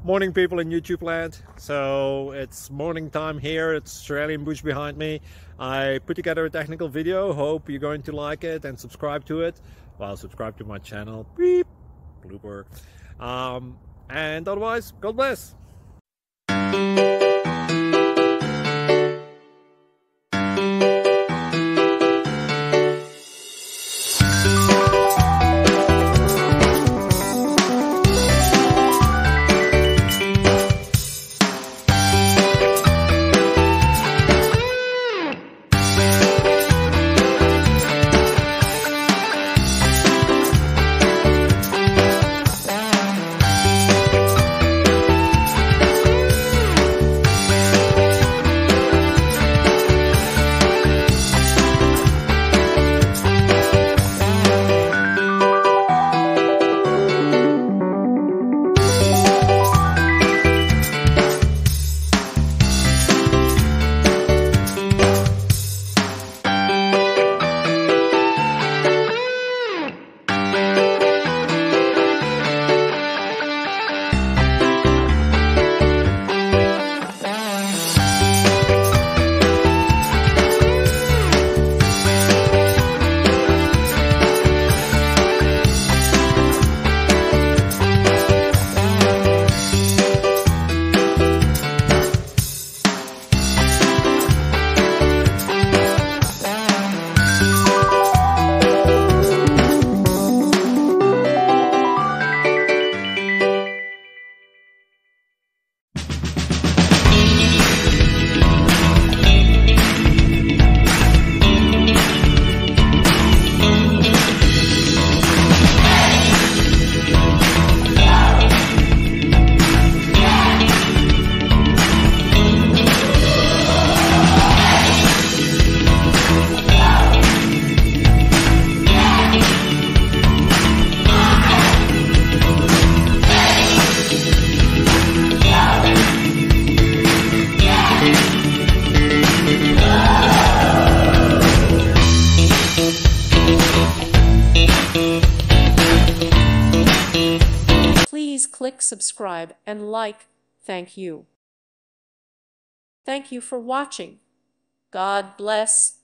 Morning, people in YouTube land. So it's morning time here. It's Australian bush behind me. I put together a technical video. Hope you're going to like it and subscribe to it. Well, subscribe to my channel. Beep. Blooper. And otherwise, God bless. Please click subscribe and like. Thank you. Thank you for watching. God bless.